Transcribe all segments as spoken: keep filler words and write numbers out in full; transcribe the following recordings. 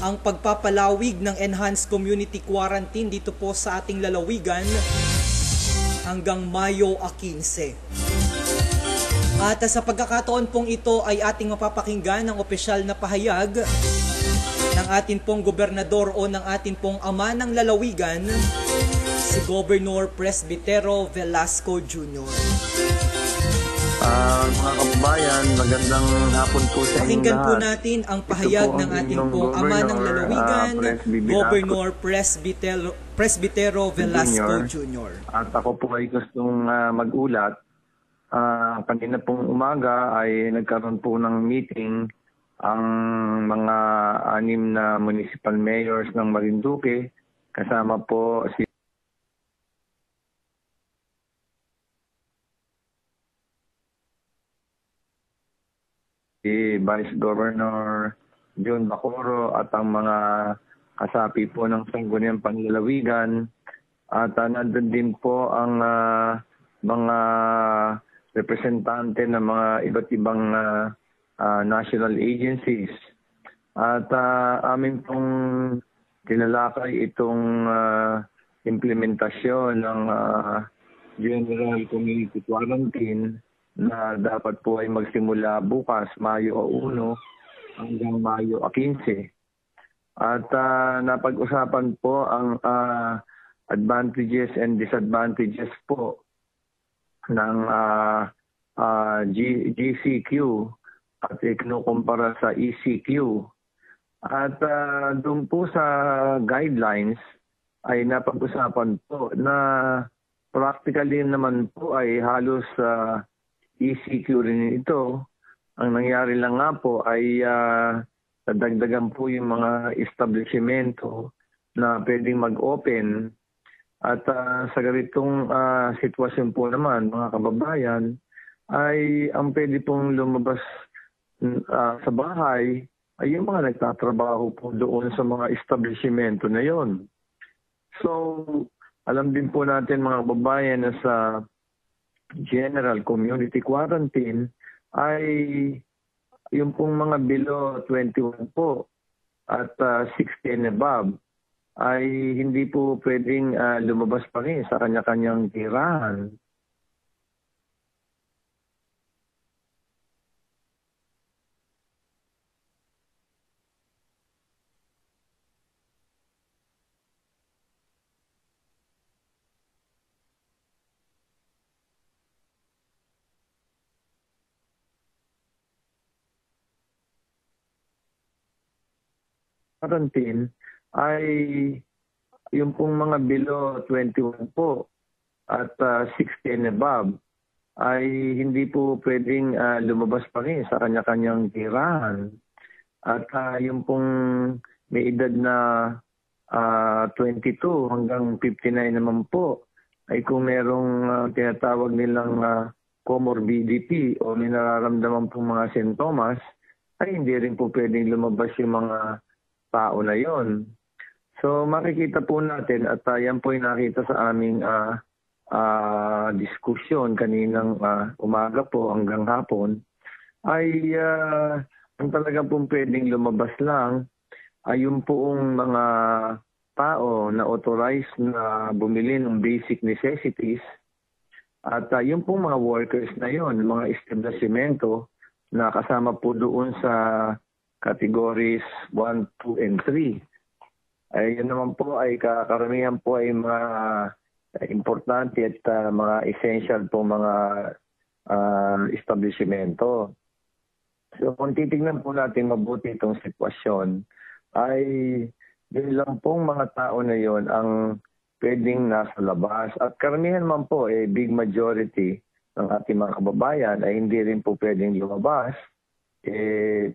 ang pagpapalawig ng enhanced community quarantine dito po sa ating lalawigan hanggang Mayo fifteen. At sa pagkakataon pong ito ay ating mapapakinggan ang opisyal na pahayag ng ating pong gobernador o ng ating pong ama ng lalawigan, si Governor Presbitero Velasco Junior Uh, mga kababayan, magandang hapon po sa inyo. Pakinggan po natin ang pahayag ng ating pong ama ng lalawigan, uh, Governor Presbitero, Presbitero Velasco Junior At ako po ay gustong uh, mag-ulat. Uh, kanina pong umaga ay nagkaroon po ng meeting ang mga anim na municipal mayors ng Marinduque, kasama po si si Vice Governor John Bacoro at ang mga kasapi po ng Sangguniang Panlalawigan. At uh, nandun din po ang uh, mga representante ng mga iba't ibang uh, uh, national agencies. At uh, amin pong tinalakay itong uh, implementasyon ng uh, General Community Quarantine na dapat po ay magsimula bukas, Mayo one hanggang Mayo fifteen. At uh, napag-usapan po ang uh, advantages and disadvantages po ng uh, uh, G GCQ at ikinukumpara sa E C Q. At uh, doon po sa guidelines ay napag-usapan po na practically naman po ay halos uh, E C Q rin ito. Ang nangyari lang nga po ay uh, nadagdagan po yung mga establishmento na pwedeng mag-open. At uh, sa ganitong uh, sitwasyon po naman, mga kababayan, ay ang pwede pong lumabas uh, sa bahay ay yung mga nagtatrabaho po doon sa mga establishmento na yon. So, alam din po natin mga kababayan na sa General Community Quarantine ay yung pong mga below twenty-one po at uh, sixty and above ay hindi po pwedeng uh, lumabas pa rin sa kanya-kanyang tirahan. Quarantine ay yung pong mga below twenty-one po at uh, sixty and above ay hindi po pwedeng uh, lumabas pa rin sa kanya-kanyang tirahan. At uh, yung pong may edad na uh, twenty-two hanggang fifty-nine naman po ay kung merong uh, tinatawag nilang uh, comorbidity o may nararamdaman pong mga sintomas ay hindi rin po pwedeng lumabas yung mga tao na yon. So makikita po natin at uh, yan po yung nakita sa aming uh, uh, diskusyon kaninang uh, umaga po hanggang hapon ay uh, ang talaga pong pwedeng lumabas lang ay yung poong mga tao na authorized na bumili ng basic necessities at uh, yung pong mga workers na yon, mga establishmento na kasama po doon sa categories one, two, and three. Ay yun naman po ay karamihan po ay mga importante at uh, mga essential po mga uh, establishmento. So kung titignan po natin mabuti itong sitwasyon, ay yun lang pong mga tao na yon ang pwedeng nasa labas. At karamihan naman po, eh, big majority ng ating mga kababayan ay hindi rin po pwedeng lumabas. Eh,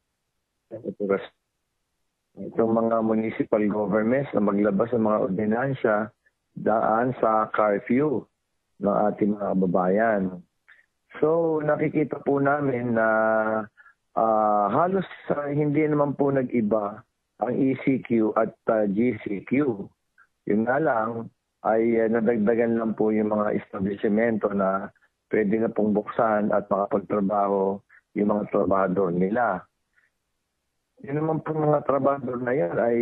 itong mga municipal governments na maglabas ng mga ordinansya daan sa curfew ng ating mga kababayan. So nakikita po namin na uh, halos uh, hindi naman po nag-iba ang E C Q at uh, G C Q. Yun nga lang ay uh, nadagdagan lang po yung mga establishmento na pwede na pong buksan at makapagtrabaho yung mga trabahador nila. yun naman po mga trabador na yan ay,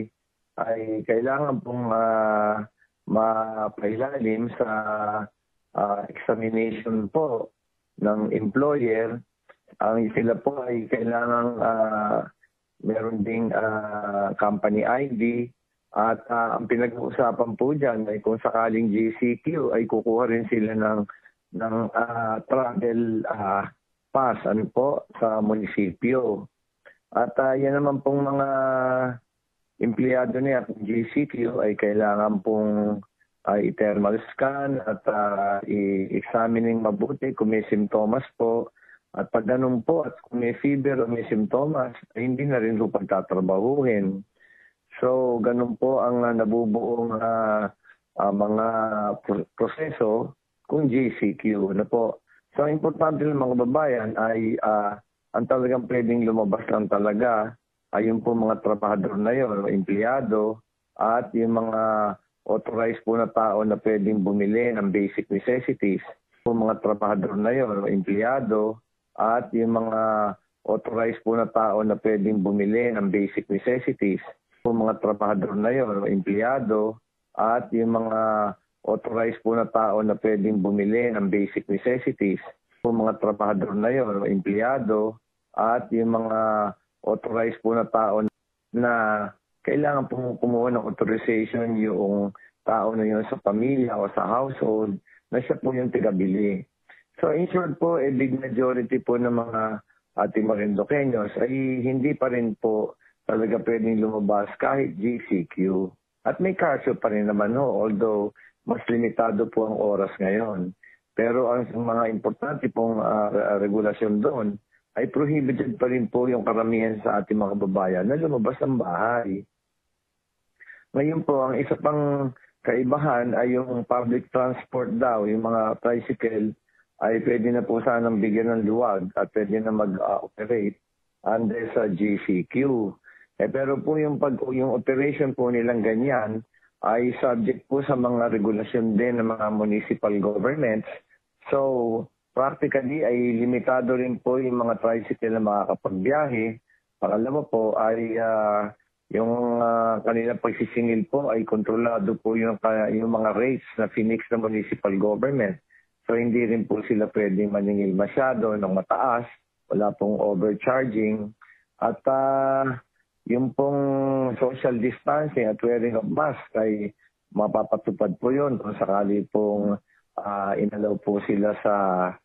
ay kailangan pong uh, mapailalim sa uh, examination po ng employer. Ang sila po ay kailangan uh, meron ding uh, company I D at uh, ang pinag-uusapan po dyan ay kung sakaling G C Q ay kukuha rin sila ng, ng uh, travel uh, pass ano po, sa munisipyo. At uh, yan naman pong mga empleyado niya, G C Q ay kailangan pong uh, i-thermal scan at uh, i-examining mabuti kung may simptomas po. At pag ganun po, at kung may fever o may simptomas, ay hindi na rin po pagtatrabahuhin. So, ganun po ang uh, nabubuong uh, uh, mga pro- proseso kung G C Q na po. So, importante ng mga babayan ay uh, ang talagang pwedeng lumabas lang talaga ay yung po mga trabahador na yun, o empleyado, at yung mga authorized po na tao na pwedeng bumili ng basic necessities. Po mga trabahador na yun, o empleyado, at yung mga authorized po na tao na pwedeng bumili ng basic necessities. Po mga trabahador na yun, o empleyado, at yung mga authorized po na tao na pwedeng bumili ng basic necessities. Po mga trabahador na yun, o empleyado, at yung mga authorized po na tao na kailangan po kumuha ng authorization yung tao na yun sa pamilya o sa household na siya po yung tigabili. So in short po, a big majority po ng mga ating Marindoqueños ay hindi pa rin po talaga pwedeng lumabas kahit G C Q. At may curfew pa rin naman ho, although mas limitado po ang oras ngayon. Pero ang mga importante pong uh, regulasyon doon ay prohibited pa rin po yung karamihan sa ating mga babayan na lumabas ng bahay. Ngayon po, ang isa pang kaibahan ay yung public transport daw, yung mga tricycle ay pwede na po sanang bigyan ng luwag at pwede na mag-operate under sa G C Q. Eh, pero po yung, pag, yung operation po nilang ganyan ay subject po sa mga regulasyon din ng mga municipal governments. So, practically ay limitado rin po yung mga tricycle na makakapagbiyahe. Pangalawa po ay uh, yung uh, kanilang pagsisingil po ay kontrolado po yung, uh, yung mga rates na finix ng municipal government. So hindi rin po sila pwedeng maningil masyado ng mataas, wala pong overcharging. At uh, yung pong social distancing at wearing of mask ay mapapatupad po yun kung sakali pong uh, inalaw po sila sa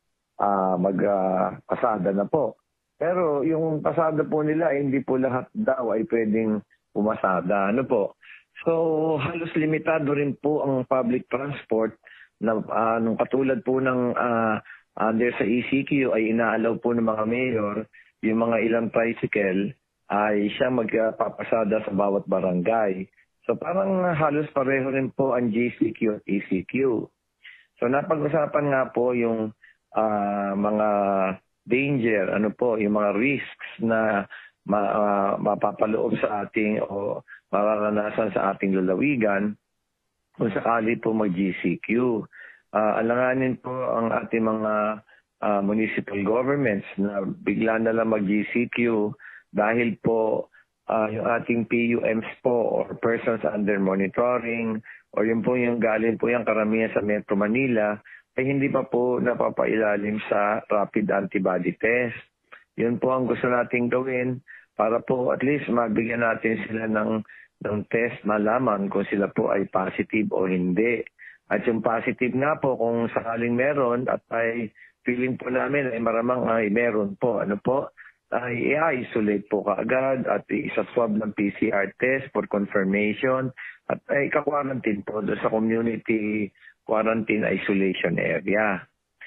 Uh, mag-pasada uh, na po. Pero yung pasada po nila, eh, hindi po lahat daw ay pwedeng pumasada. Ano po? So, halos limitado rin po ang public transport na uh, nung katulad po ng uh, under sa E C Q ay inaalaw po ng mga mayor yung mga ilang tricycle ay siya magpapasada sa bawat barangay. So, parang halos pareho rin po ang G C Q at E C Q. So, napag-usapan nga po yung Uh, mga danger, ano po, yung mga risks na ma, uh, mapapaloob sa ating o mararanasan sa ating lalawigan kung sakali po mag-G C Q. Uh, alanganin po ang ating mga uh, municipal governments na bigla na lang mag-G C Q dahil po uh, yung ating P U Ms po or persons under monitoring or yung po yung galing po yung karamihan sa Metro Manila ay hindi pa po napapailalim sa rapid antibody test. Yun po ang gusto nating gawin para po at least mabigyan natin sila ng, ng test, malaman kung sila po ay positive o hindi. At yung positive nga po kung sakaling meron at ay feeling po namin ay maramang ay meron po, ano po, ay i-isolate po kaagad at isa-swab ng P C R test for confirmation at ay ka-quarantine po doon sa community quarantine isolation area.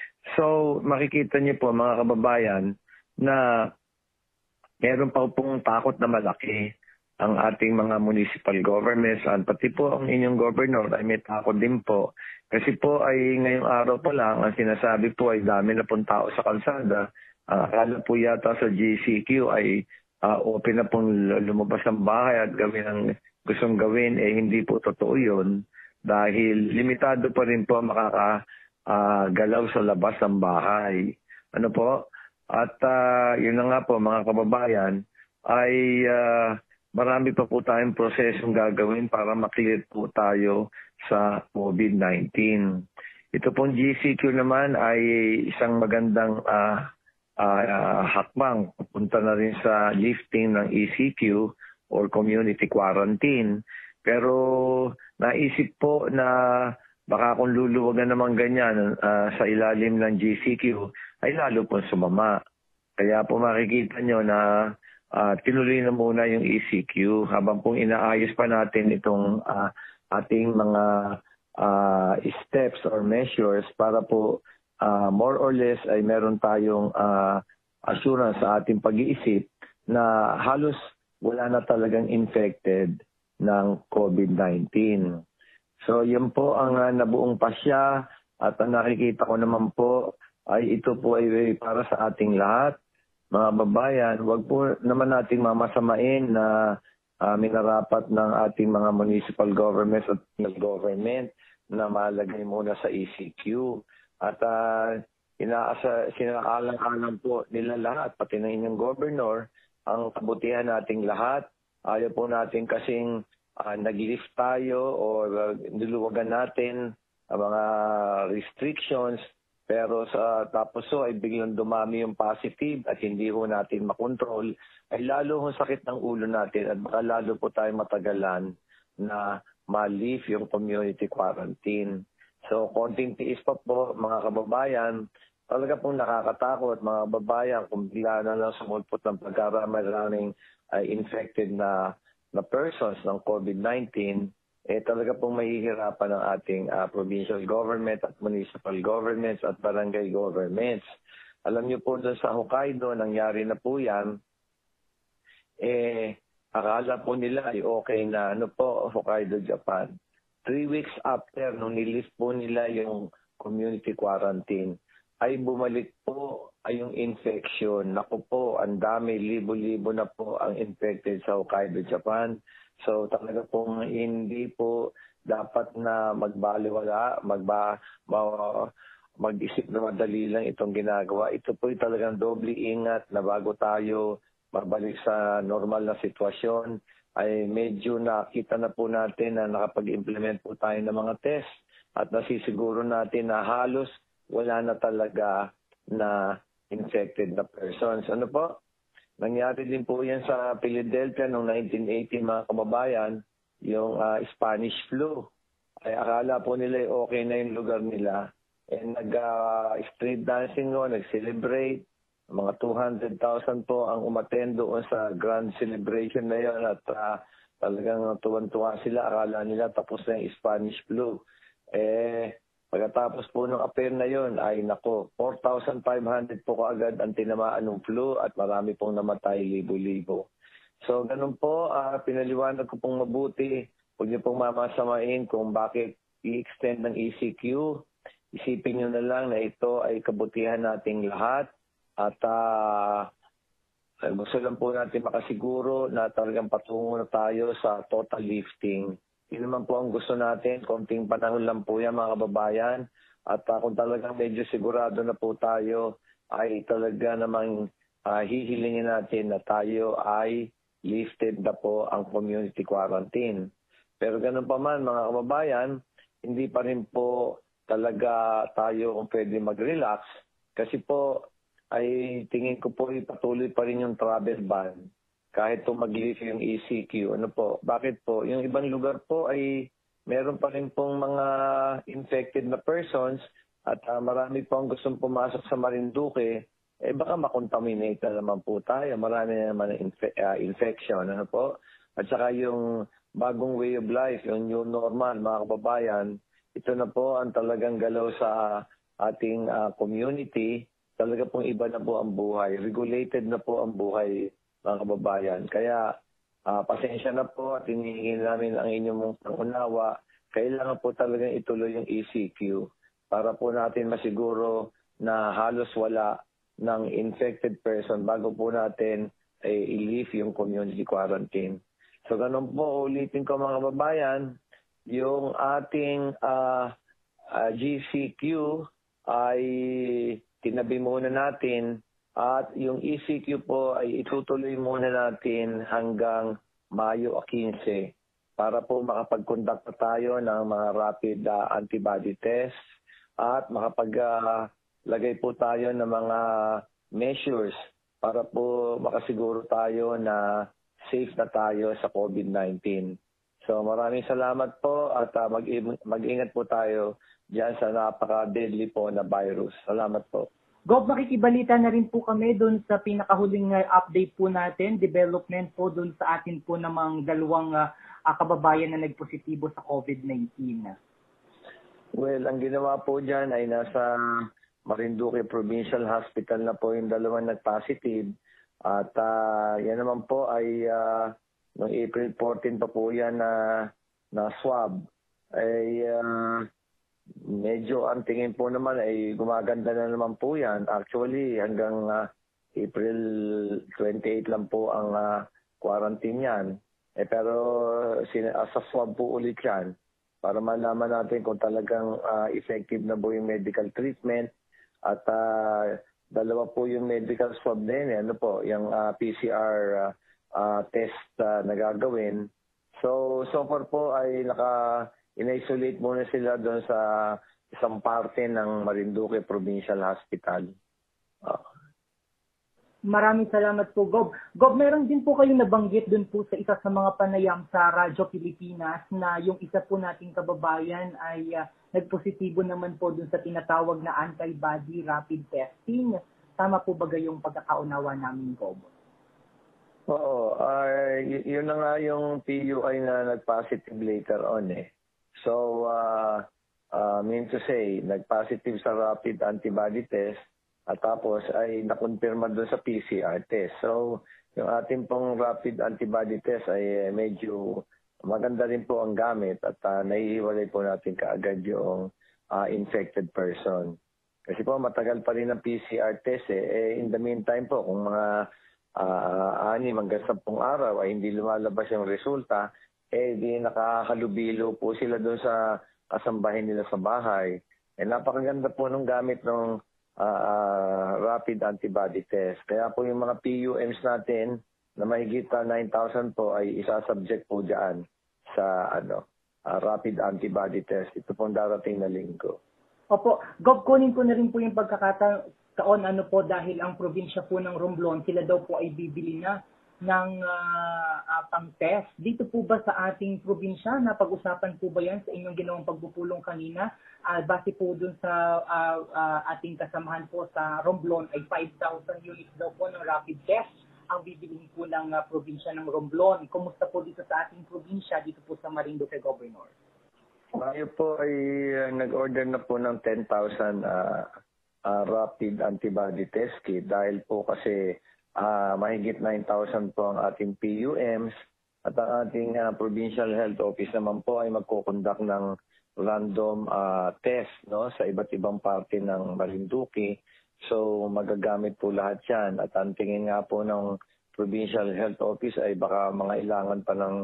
So, makikita niyo po mga kababayan na meron pa pong takot na malaki ang ating mga municipal governments at pati po ang inyong governor ay may takot din po. Kasi po ay ngayong araw pa lang ang sinasabi po ay dami na pong tao sa kalsada. Ang uh, akala po yata sa G C Q ay uh, open na pong lumabas ng bahay at gawin ang gustong gawin, eh hindi po totoo yun. Dahil limitado pa rin po makakagalaw uh, sa labas ng bahay. Ano po? At uh, yun na nga po mga kababayan, ay uh, marami pa po tayong prosesong gagawin para maklear po tayo sa COVID nineteen. Ito pong G C Q naman ay isang magandang uh, uh, hakbang. Punta na rin sa lifting ng E C Q or community quarantine. Pero naisip po na baka kung luluwagan naman ganyan uh, sa ilalim ng G C Q ay lalo po sumama. Kaya po makikita nyo na uh, tinuloy na muna yung E C Q habang pong inaayos pa natin itong uh, ating mga uh, steps or measures para po uh, more or less ay meron tayong uh, assurance sa ating pag-iisip na halos wala na talagang infected ng COVID nineteen. So yun po ang uh, nabuong pasya at ang nakikita ko naman po ay ito po ay para sa ating lahat. Mga babayan, wag po naman nating mamasamain na uh, minarapat ng ating mga municipal governments at government na malagay muna sa E C Q. At uh, inaasa, sinaalang-alang po nila lahat, pati ng inyong governor, ang kabutihan nating lahat. Ayaw po natin kasing uh, nag-lift tayo o uh, niluwagan natin ang mga restrictions. Pero sa tapos so ay biglang dumami yung positive at hindi ho natin makontrol, ay lalo ho sakit ng ulo natin at baka lalo po tayo matagalan na ma-lift yung community quarantine. So konting tiis pa po mga kababayan, talaga pong nakakatakot mga kababayan kung bigla na lang sumulpot ng pagkaramaraming ay infected na, na persons ng COVID nineteen. Eh talaga pong mahihirapan ng ating uh, provincial government at municipal governments at barangay governments. Alam niyo po doon sa Hokkaido, nangyari na po yan, eh akala po nila ay okay na, ano po, Hokkaido, Japan. Three weeks after, nung nilift po nila yung community quarantine, ay bumalik po ay yung infection. Naku po, ang dami, libo-libo na po ang infected sa Hokkaido, Japan. So talaga pong hindi po dapat na magbaliwala, magba, mag-isip na madali lang itong ginagawa. Ito po talagang doble ingat na bago tayo mabalik sa normal na sitwasyon, ay medyo nakita na po natin na nakapag-implement po tayo ng mga test at nasisiguro natin na halos wala na talaga na infected na persons. Ano po? Nangyari din po yan sa Philadelphia noong nineteen eighty mga kababayan, yung uh, Spanish flu. Ay akala po nila okay na yung lugar nila. Eh nag-street uh, dancing o, nag-celebrate. Mga two hundred thousand po ang umattend doon sa grand celebration na yun at uh, talagang tuwan-tuwa sila. Akala nila tapos na yung Spanish flu. Eh pagkatapos po ng affair na yun, ay nako, four thousand five hundred po kaagad ang tinamaan ng flu at marami pong namatay, libo-libo. So ganun po, uh, pinaliwanag ko pong mabuti. Huwag niyo pong mamasamain kung bakit i-extend ng E C Q. Isipin niyo na lang na ito ay kabutihan nating lahat. At uh, gusto lang po natin makasiguro na talagang patungo na tayo sa total lifting. Yun naman po ang gusto natin, konting panahon lang po yan mga kababayan. At uh, kung talagang medyo sigurado na po tayo, ay talaga namang uh, hihilingin natin na tayo ay lifted na po ang community quarantine. Pero ganun pa man mga kababayan, hindi pa rin po talaga tayo kung pwede mag-relax. Kasi po ay tingin ko po patuloy pa rin yung travel ban. Kahit po mag-lift yung E C Q, ano po? Bakit po? Yung ibang lugar po ay meron pa rin pong mga infected na persons at uh, marami po ang gustong pumasok sa Marinduque, eh baka makontaminate na naman po tayo. Marami na naman infe- uh, infection, ano po? At saka yung bagong way of life, yung new normal, mga kababayan, ito na po ang talagang galaw sa ating uh, community. Talaga pong iba na po ang buhay. Regulated na po ang buhay, mga kababayan. Kaya uh, pasensya na po at hinihingin namin ang inyong pangunawa. Kailangan po talagang ituloy yung E C Q para po natin masiguro na halos wala ng infected person bago po natin eh, i-lift yung community quarantine. So ganun po, ulitin ko mga kababayan, yung ating uh, uh, G C Q ay tinabi muna natin At yung E C Q po ay itutuloy muna natin hanggang Mayo fifteen para po makapag-conduct na tayo ng mga rapid uh, antibody test at makapaglagay uh, po tayo ng mga measures para po makasiguro tayo na safe na tayo sa COVID nineteen. So maraming salamat po at uh, mag- mag-ingat po tayo diyan sa napaka-deadly po na virus. Salamat po. Gob, makikibalita na rin po kami doon sa pinakahuling uh, update po natin, development po doon sa atin po namang dalawang uh, uh, kababayan na nagpositibo sa COVID nineteen. Well, ang ginawa po dyan ay nasa Marinduque Provincial Hospital na po yung dalawang nag-positive. At uh, yan naman po ay uh, noong April fourteen pa po yan na, na swab. Ay uh, medyo ang tingin po naman ay gumaganda na naman po yan. Actually, hanggang uh, April twenty-eighth lang po ang uh, quarantine yan. Eh, pero uh, sa swab po ulit yan para malaman natin kung talagang uh, effective na po yung medical treatment. At uh, dalawa po yung medical swab din. Eh. Ano po, yung uh, P C R uh, uh, test uh, na gagawin. So, so far po ay naka... in-isolate muna sila doon sa isang parte ng Marinduque Provincial Hospital. Uh. Maraming salamat po, Gob. Gob, meron din po kayong nabanggit doon po sa isa sa mga panayam sa Radyo Pilipinas na yung isa po nating kababayan ay uh, nagpositibo naman po doon sa tinatawag na antibody rapid testing. Tama po ba yung pagkakaunawa namin, Gob? Oo. Uh, y- yun na nga yung P U I na nag-positive later on eh. So, uh, uh, mean to say, nag-positive sa rapid antibody test at tapos ay nakumpirma doon sa P C R test. So, yung ating pong rapid antibody test ay medyo maganda rin po ang gamit at uh, naihiwalay po natin kaagad yung uh, infected person. Kasi po matagal pa rin ang P C R test eh. eh in the meantime po, kung mga uh, anim hanggang sampung araw ay hindi lumalabas yung resulta, eh di nakakalubilo po sila doon sa kasambahin nila sa bahay. Eh napakaganda po nung gamit ng uh, uh, rapid antibody test. Kaya po yung mga P U Ms natin na mahigit uh, nine thousand po ay isa-subject po dyan sa ano uh, rapid antibody test. Ito pong darating na linggo. Opo, Gob, kunin ko na rin po yung pagkakataon ano po dahil ang probinsya po ng Romblon, sila daw po ay bibili na ng uh, uh, pang-test. Dito po ba sa ating probinsya, napag-usapan po ba yan sa inyong ginawang pagpupulong kanina? Uh, base po dun sa uh, uh, ating kasamahan po sa Romblon ay five thousand units daw po ng rapid test ang bibilihin po ng uh, probinsya ng Romblon. Kumusta po dito sa ating probinsya, dito po sa Marinduque, Governor? Tayo po ay uh, nag-order na po ng ten thousand uh, uh, rapid antibody test kit dahil po kasi Uh, mahigit nine thousand po ang ating P U Ms at ang ating uh, Provincial Health Office naman po ay magkukonduct ng random uh, test no, sa iba't ibang parte ng Marinduque. So magagamit po lahat yan at ang tingin nga po ng Provincial Health Office ay baka mga ilangan pa ng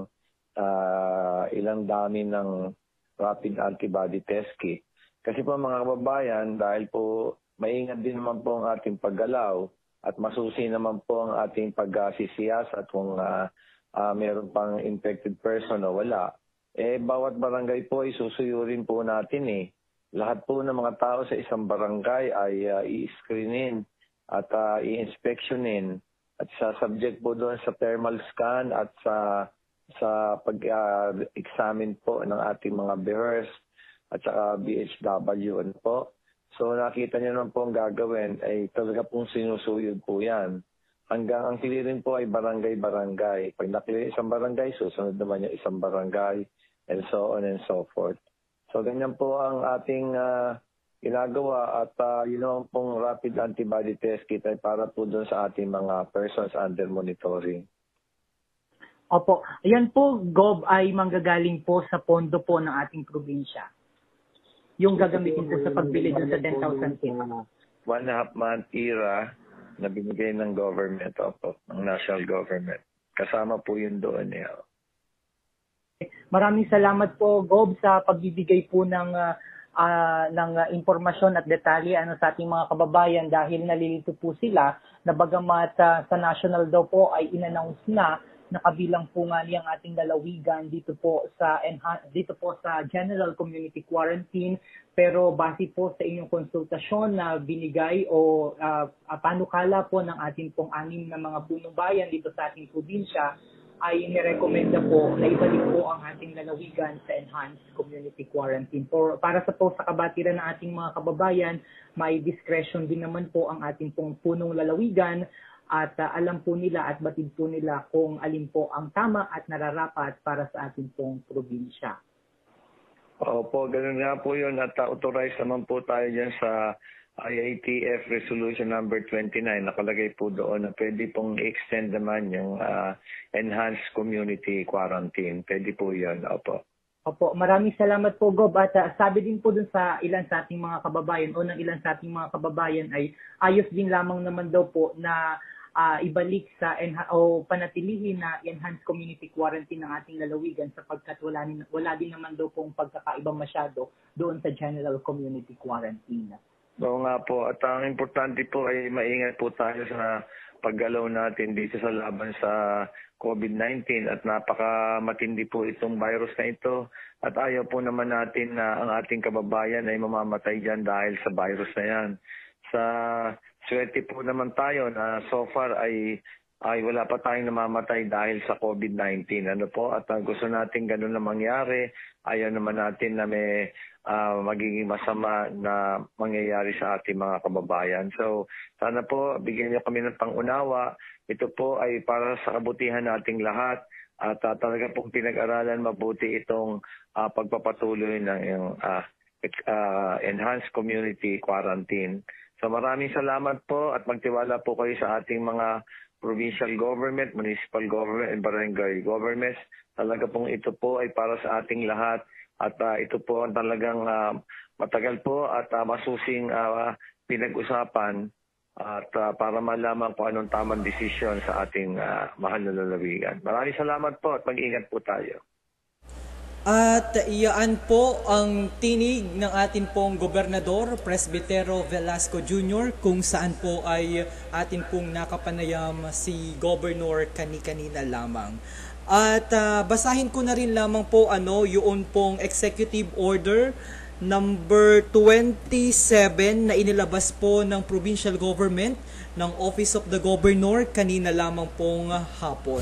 uh, ilang dami ng rapid antibody test kit. Kasi po mga kababayan, dahil po maingat din naman po ang ating paggalaw, at masusi naman po ang ating pag-sisiyas at kung uh, uh, meron pang infected person o wala, eh bawat barangay po ay susuyurin po natin eh. Lahat po ng mga tao sa isang barangay ay uh, i-screenin at uh, i-inspectionin at sa-subject po doon sa thermal scan at sa sa pag-examine uh, po ng ating mga B R S at saka B H W ano po. So nakita niyo naman po ang gagawin ay talaga pong sinusuyod po yan. Hanggang ang clearing po ay barangay-barangay. Pag na-clear isang barangay, susunod naman yung isang barangay and so on and so forth. So ganyan po ang ating uh, ginagawa at uh, yun know, pong rapid antibody test kit ay para po doon sa ating mga persons under monitoring. Opo. Ayan po, Gob, ay manggagaling po sa pondo po ng ating probinsya. Yung gagamitin po sa pagbili dun sa ten thousand kit. One and a half month era na binigay ng government, opo, ng national government. Kasama po yun doon. Eh. Maraming salamat po, Gob, sa pagbibigay po ng uh, uh, ng uh, impormasyon at detalye ano sa ating mga kababayan dahil nalilito po sila na bagamat uh, sa national daw po ay in-announce na nakabilang po nga niyang ating lalawigan dito po sa dito po sa General Community Quarantine, pero base po sa inyong konsultasyon na binigay o uh, panukala po ng ating pong anim na mga punong bayan dito sa ating probinsya ay nirekomenda po na ibalik po ang ating lalawigan sa Enhanced Community Quarantine. For, para sa po sa kabatiran ng ating mga kababayan, may discretion din naman po ang ating pong punong lalawigan at uh, alam po nila at batid po nila kung alin po ang tama at nararapat para sa ating pong probinsya. Opo, ganun nga po yun at uh, authorized naman po tayo dyan sa I A T F Resolution number twenty-nine. Nakalagay po doon na pwede pong extend naman yung uh, Enhanced Community Quarantine. Pwede po yun, opo. Opo, maraming salamat po, Gob. At uh, sabi din po dun sa ilan sa ating mga kababayan o ng ilan sa ating mga kababayan ay ayos din lamang naman daw po na Uh, ibalik sa enha- o panatilihin na enhanced community quarantine ng ating lalawigan sapagkat wala, wala din naman daw pong pagkakaiba masyado doon sa general community quarantine. Oo nga po. At ang importante po ay maingat po tayo sa paggalaw natin dito sa laban sa COVID nineteen at napakamatindi po itong virus na ito at ayaw po naman natin na ang ating kababayan ay mamamatay dyan dahil sa virus na yan. Sa swerte po naman tayo na so far ay ay wala pa tayong namamatay dahil sa COVID nineteen. Ano po? At uh, gusto natin ganun na mangyari. Ayaw naman natin na may uh, magiging masama na mangyayari sa ating mga kababayan. So sana po bigyan niyo kami ng pangunawa. Ito po ay para sa kabutihan nating lahat. At uh, talaga pong pinag-aralan mabuti itong uh, pagpapatuloy ng uh, uh, Enhanced Community Quarantine. So maraming salamat po at magtiwala po kayo sa ating mga provincial government, municipal government, and barangay governments. Talaga pong ito po ay para sa ating lahat at uh, ito po ang talagang uh, matagal po at uh, masusing uh, pinag-usapan at uh, para malaman kung anong tamang desisyon sa ating uh, mahal na lalawigan. Maraming salamat po at mag-ingat po tayo. At iyaan po ang tinig ng atin pong Gobernador Presbitero Velasco Junior kung saan po ay atin pong nakapanayam si Governor kani-kanina lamang. At uh, basahin ko na rin lamang po ano yung pong Executive Order number twenty-seven na inilabas po ng Provincial Government ng Office of the Governor kanina lamang pong hapon.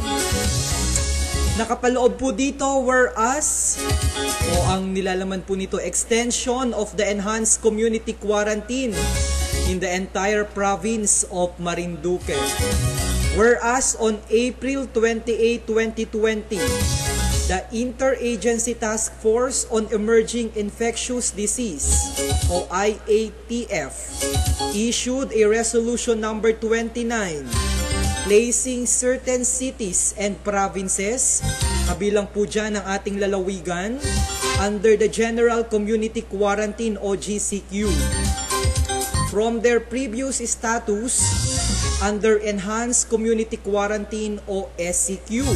Nakapaloob po dito whereas o ang nilalaman po nito extension of the enhanced community quarantine in the entire province of Marinduque. Whereas on April twenty-eighth, twenty twenty, the Interagency Task Force on Emerging Infectious Disease o I A T F issued a resolution number twenty-nine placing certain cities and provinces, kabilang po dyan ang ating lalawigan, under the General Community Quarantine o G C Q from their previous status under Enhanced Community Quarantine o S C Q.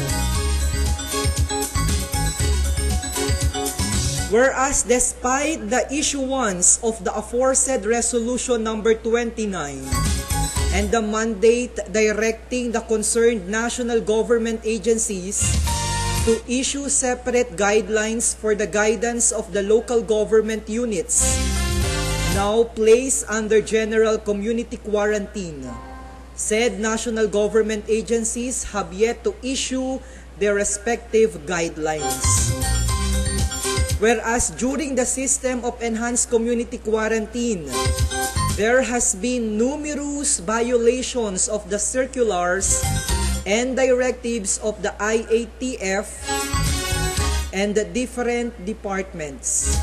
Whereas despite the issuance of the aforesaid resolution number twenty-nine and the mandate directing the concerned national government agencies to issue separate guidelines for the guidance of the local government units now placed under general community quarantine. Said national government agencies have yet to issue their respective guidelines. Whereas during the system of enhanced community quarantine, there has been numerous violations of the circulars and directives of the I A T F and the different departments.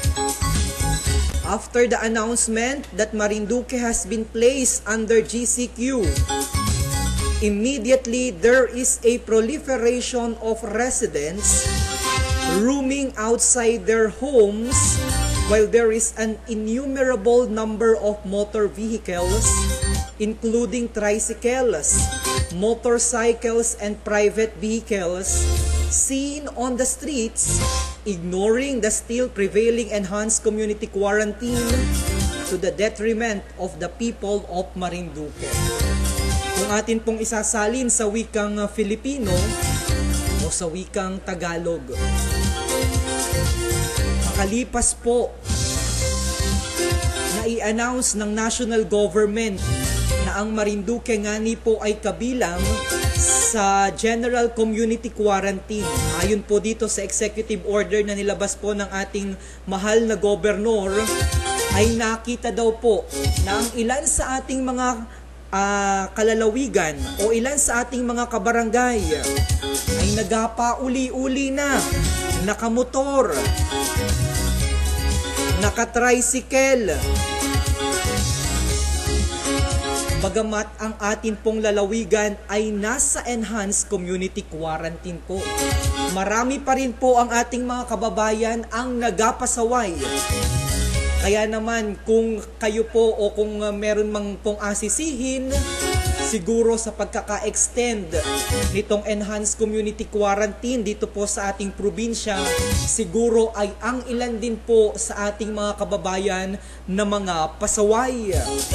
After the announcement that Marinduque has been placed under G C Q, immediately there is a proliferation of residents roaming outside their homes while there is an innumerable number of motor vehicles, including tricycles, motorcycles, and private vehicles, seen on the streets ignoring the still prevailing enhanced community quarantine to the detriment of the people of Marinduque. Kung atin pong isasalin sa wikang Filipino o sa wikang Tagalog, makalipas po na i-announce ng national government na ang Marinduque nga ni po ay kabilang sa General Community Quarantine. Ayon po dito sa executive order na nilabas po ng ating mahal na gobernador, ay nakita daw po na ang ilan sa ating mga uh, kalalawigan o ilan sa ating mga kabarangay ay nagpapauli-uli na, nakamotor, nakatricycle. Bagamat ang atin pong lalawigan ay nasa enhanced community quarantine po, marami pa rin po ang ating mga kababayan ang nagapasaway. Kaya naman kung kayo po o kung meron mang pong asisihin, siguro sa pagkaka-extend nitong enhanced community quarantine dito po sa ating probinsya, siguro ay ang ilan din po sa ating mga kababayan na mga pasaway.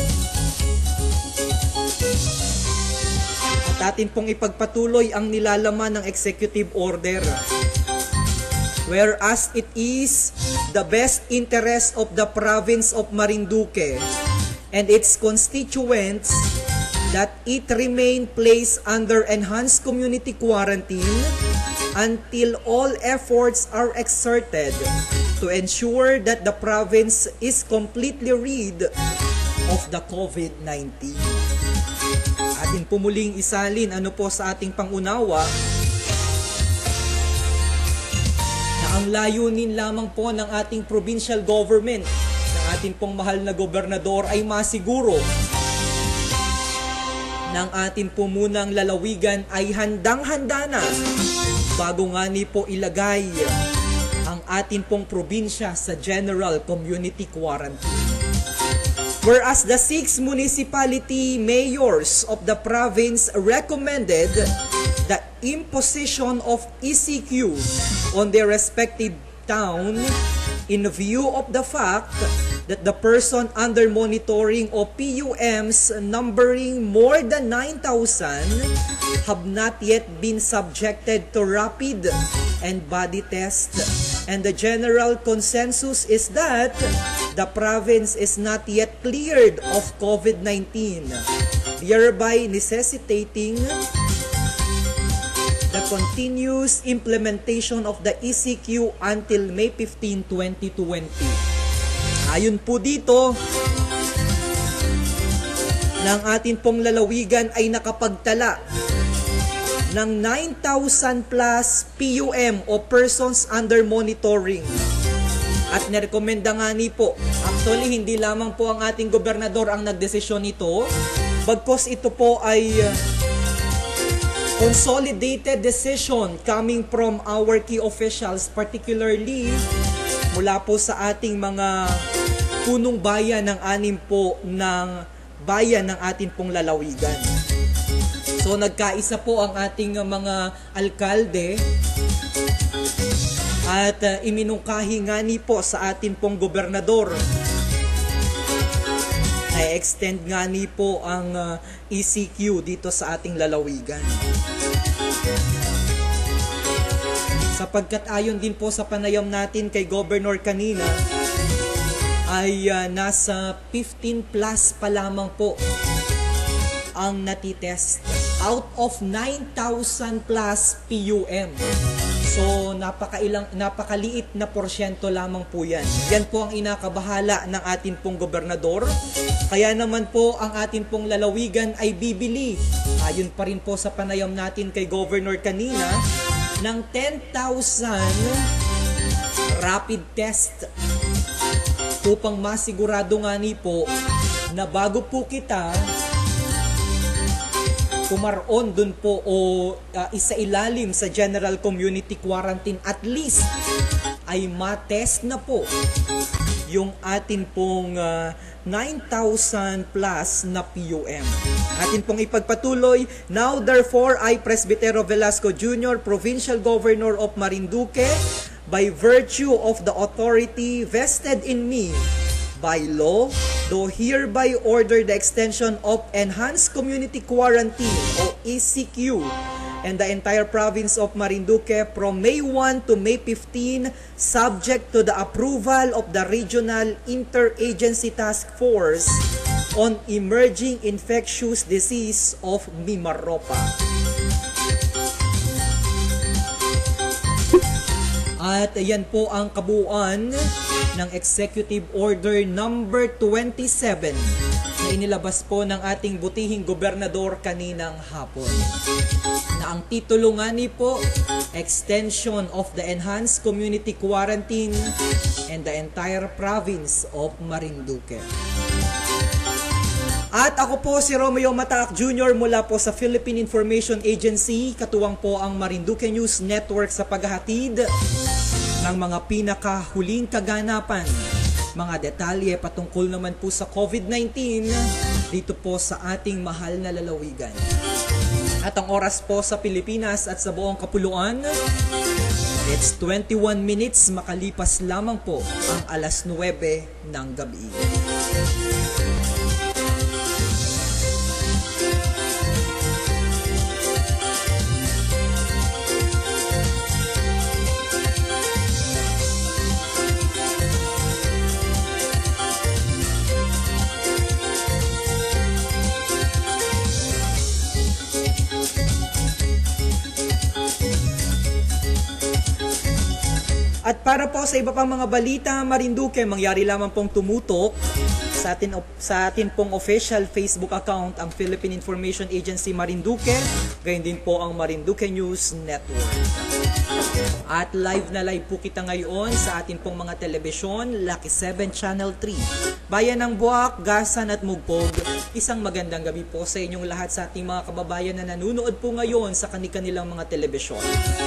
At atin pong ipagpatuloy ang nilalaman ng executive order. Whereas it is the best interest of the province of Marinduque and its constituents that it remain placed under enhanced community quarantine until all efforts are exerted to ensure that the province is completely rid of the COVID nineteen. Atin pumuling isalin ano po sa ating pangunawa na ang layunin lamang po ng ating provincial government, ng ating pong mahal na gobernador ay masiguro ng ating po munang lalawigan ay handang-handa na bago nga ni po ilagay ang ating pong probinsya sa general community quarantine. Whereas the six municipality mayors of the province recommended the imposition of E C Q on their respective town in view of the fact that the person under monitoring o P U Ms numbering more than nine thousand have not yet been subjected to rapid and body test, and the general consensus is that the province is not yet cleared of COVID nineteen, thereby necessitating the continuous implementation of the E C Q until May fifteenth, twenty twenty. Ayon po dito, ng atin pong lalawigan ay nakapagtala ng nine thousand plus P U M o persons under monitoring. At nirekomenda nga ni po, actually hindi lamang po ang ating gobernador ang nagdesisyon nito, bagkos ito po ay consolidated decision coming from our key officials, particularly mula po sa ating mga punong bayan ng anim po ng bayan ng ating pong lalawigan. So nagkaisa po ang ating mga alkalde at uh, iminungkahi nga ni po sa atin pong gobernador ay extend nga ni po ang uh, E C Q dito sa ating lalawigan. Sapagkat ayon din po sa panayam natin kay Governor kanina ay uh, nasa fifteen plus pa lamang po ang natitest out of nine thousand plus P U M. So, napakailang, napakaliit na porsyento lamang po yan. Yan po ang inakabahala ng atin pong gobernador. Kaya naman po ang atin pong lalawigan ay bibili, ayon pa rin po sa panayam natin kay Governor kanina, ng ten thousand rapid test upang masigurado nga ni po na bago po kita kumaroon dun po o uh, isailalim sa general community quarantine, at least ay matest na po yung atin pong uh, nine thousand plus na P U M. Atin pong ipagpatuloy, now therefore I, Presbitero Velasco Junior, Provincial Governor of Marinduque, by virtue of the authority vested in me by law, do hereby order the extension of Enhanced Community Quarantine o E C Q and the entire province of Marinduque from May first to May fifteenth, subject to the approval of the Regional Interagency Task Force on Emerging Infectious Disease of Mimaropa. At yan po ang kabuuan ng Executive Order number twenty-seven na inilabas po ng ating butihing gobernador kaninang hapon. Na ang titulo nga ni po, Extension of the Enhanced Community Quarantine and the entire province of Marinduque. At ako po si Romeo Mataak Junior mula po sa Philippine Information Agency, katuwang po ang Marinduque News Network sa paghahatid ng mga pinakahuling kaganapan, mga detalye patungkol naman po sa COVID nineteen dito po sa ating mahal na lalawigan. At ang oras po sa Pilipinas at sa buong kapuluan, it's twenty-one minutes, makalipas lamang po ang alas nuwebe ng gabi. At para po sa iba pang mga balita, Marinduque, mangyari lamang pong tumutok sa atin, sa atin pong official Facebook account, ang Philippine Information Agency Marinduque, gayon din po ang Marinduque News Network. At live na live po kita ngayon sa atin pong mga telebisyon, Lucky seven Channel three, Bayan ng Buwak, Gasan at Mugpog. Isang magandang gabi po sa inyong lahat, sa ating mga kababayan na nanonood po ngayon sa kanilang mga telebisyon.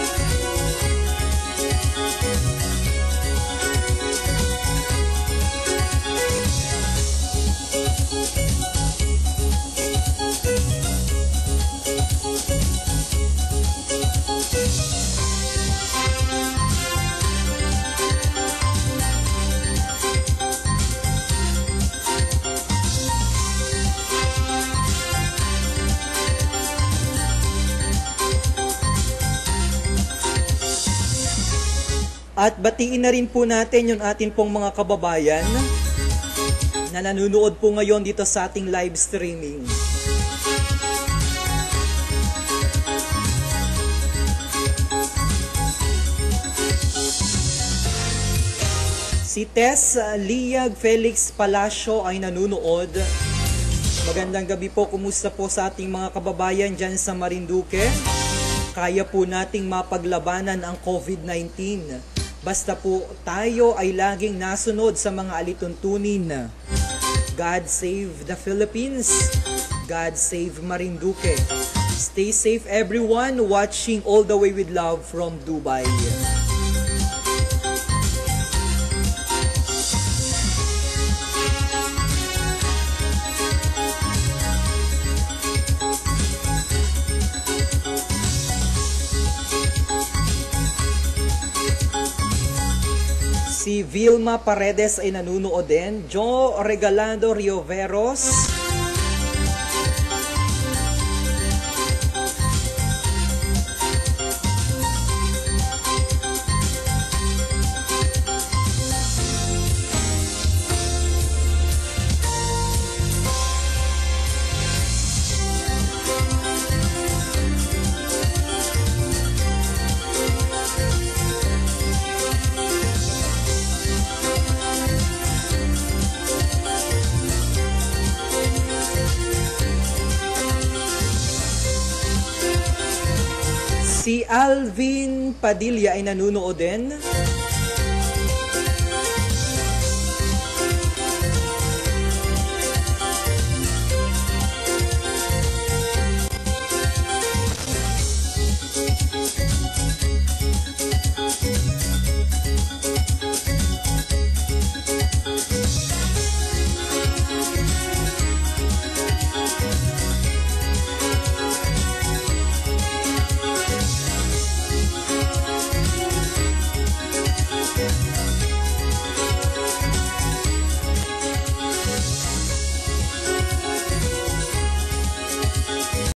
At batiin na rin po natin yung atin pong mga kababayan na nanonood po ngayon dito sa ating live streaming. Si Tess Liag Felix Palacio ay nanonood. Magandang gabi po, kumusta po sa ating mga kababayan dyan sa Marinduque? Kaya po nating mapaglabanan ang COVID nineteen. Basta po tayo ay laging nasunod sa mga alituntunin. God save the Philippines. God save Marinduque. Stay safe everyone, watching all the way with love from Dubai. Si Vilma Paredes ay nanunood din. Joe Regalado Rioveros. Si Alvin Padilla ay nanunood din.